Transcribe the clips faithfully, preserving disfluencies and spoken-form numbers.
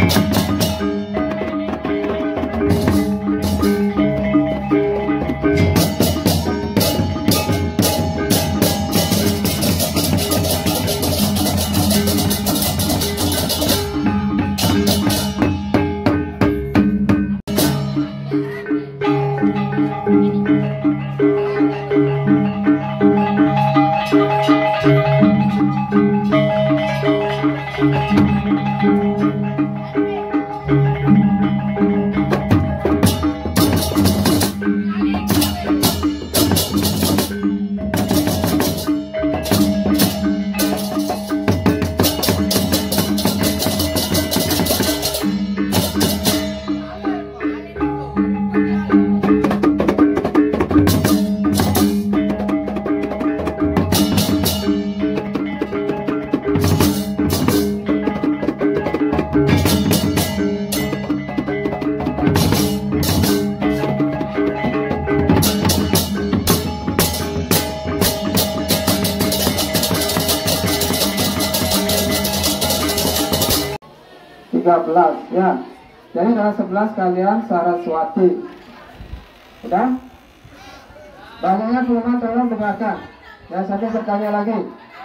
tiga belas ya. Jadi tanggal sebelas kalian Saraswati. Udah? Banyaknya firman tolong dengarkan. Ya, sampai bertanya lagi.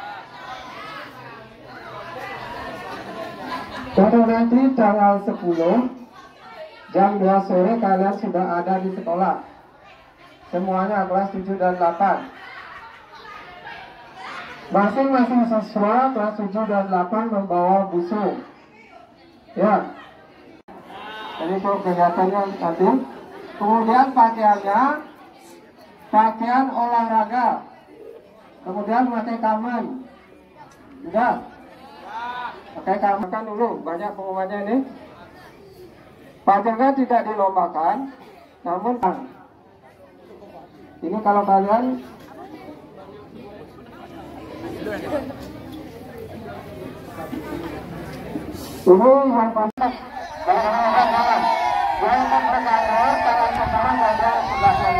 Pada nanti tanggal sepuluh jam dua sore kalian sudah ada di sekolah. Semuanya kelas tujuh dan delapan. Masing-masing siswa kelas tujuh dan delapan membawa buku. Ya, jadi untuk kegiatannya nanti. Kemudian pakaiannya pakaian olahraga. Kemudian pakai kaman. Sudah. Pakai kaman dulu. Banyak pengumumannya ini. Pakaiannya tidak dilombakan, namun ini kalau kalian ini yang pasang jangan jangan berkantor tangan pertama saja sebelah kali.